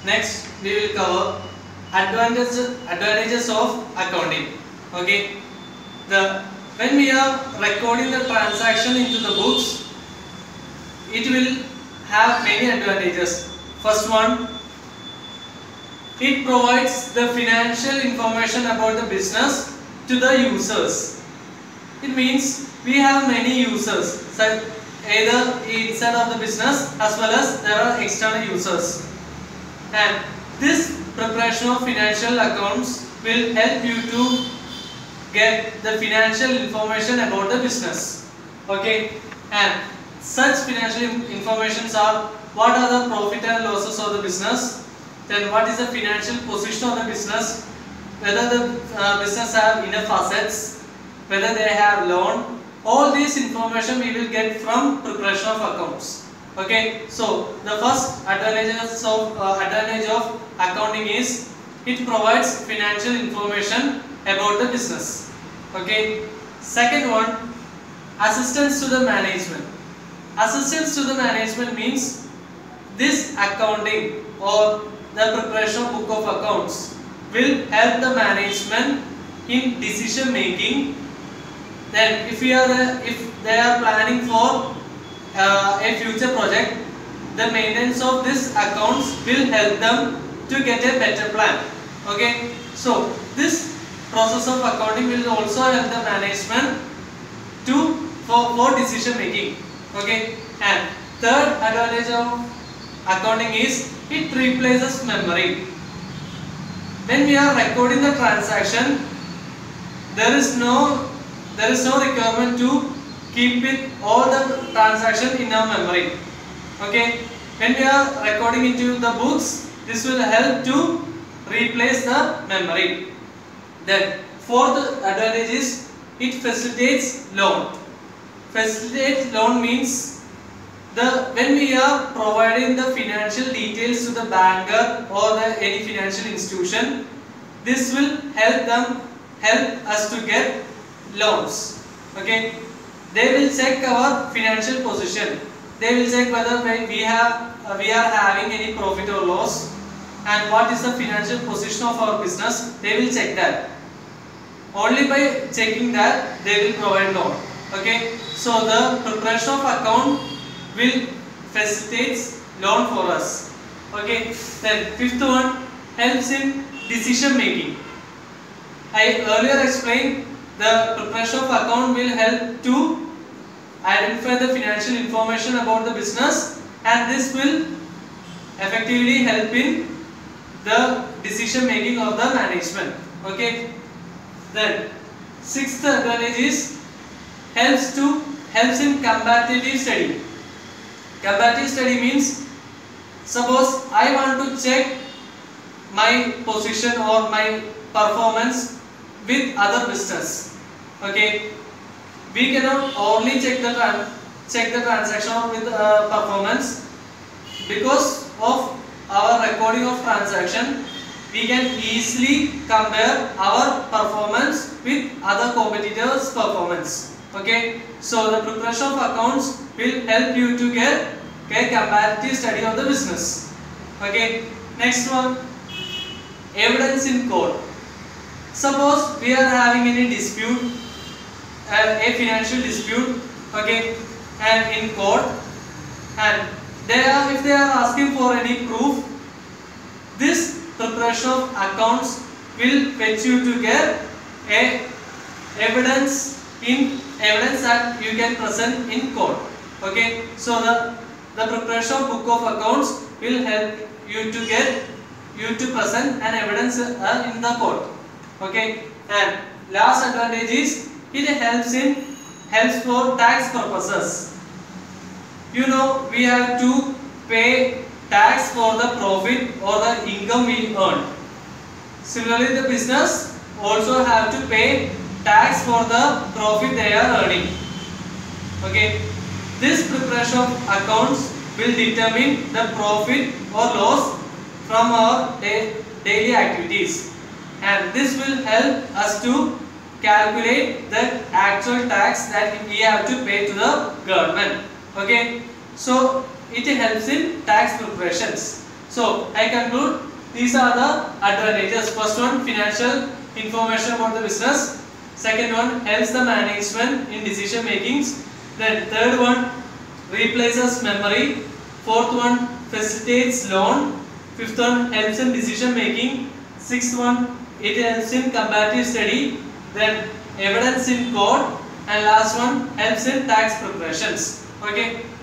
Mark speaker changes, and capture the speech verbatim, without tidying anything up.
Speaker 1: Next, we will cover advantages advantages of accounting. Okay, the when we are recording the transaction into the books, it will have many advantages. First one, it provides the financial information about the business to the users. It means we have many users, so either inside of the business as well as there are external users. And this preparation of financial accounts will help you to get the financial information about the business. Okay, and such financial informations are what are the profit and losses of the business, then what is the financial position of the business, whether the uh, business have enough assets, whether they have loan. All this information we will get from preparation of accounts. Okay, so the first advantages of uh, advantage of accounting is it provides financial information about the business. Okay, second one, assistance to the management. Assistance to the management means this accounting or the preparation of book of accounts will help the management in decision making. Then if we are uh, if they are planning for uh, a future project, the maintenance of this accounts will help them to get a better plan. Okay, so this process of accounting will also help the management to for, for decision making. Okay, and third advantage of accounting is it replaces memory. When we are recording the transaction, there is no there is no requirement to keep it all the transaction in our memory. Okay, when we are recording into the books, this will help to replace the memory. Then fourth advantage is it facilitates loan. Facilitate loan means the when we are providing the financial details to the banker or the any financial institution, this will help them help us to get loans. Okay, they will check our financial position. They will check whether we have uh, we are having any profit or loss, and what is the financial position of our business. They will check that. Only by checking that they will provide loan. Okay, so the preparation of account will facilitate loan for us. Okay, then fifth one, helps in decision making. I earlier explained the preparation of account will help to identify the financial information about the business, and this will effectively help in the decision making of the management. Okay, then sixth advantage is helps to helps in comparative study. Comparative study means, suppose I want to check my position or my performance with other business. Okay, we cannot only check the check the transaction with uh, performance. Because of our recording of transaction, we can easily compare our performance with other competitors' performance. Okay, so the preparation of accounts will help you to get a comparative study of the business. Okay, next one, evidence in court. Suppose we are having any dispute, uh, a financial dispute, okay, and in court, and they are if they are asking for any proof, this preparation of accounts will fetch you to get a evidence in evidence that you can present in court. Okay, so the the preparation of book of accounts will help you to get you to present an evidence uh, in the court. Okay, and last advantage is it helps in helps for tax purposes. You know, we have to pay tax for the profit or the income we earn. Similarly, the business also have to pay tax for the profit they are earning. Okay, this preparation of accounts will determine the profit or loss from our day, daily activities, and this will help us to calculate the actual tax that we have to pay to the government. Okay, so it helps in tax preparations. So I conclude these are the advantages. First one, financial information about the business. Second one, helps the management in decision makings. Then third one, replaces memory. Fourth one, facilitates loan. Fifth one, helps in decision making. Sixth one, it helps in comparative study. Then evidence in court. And last one, helps in tax preparations. Okay.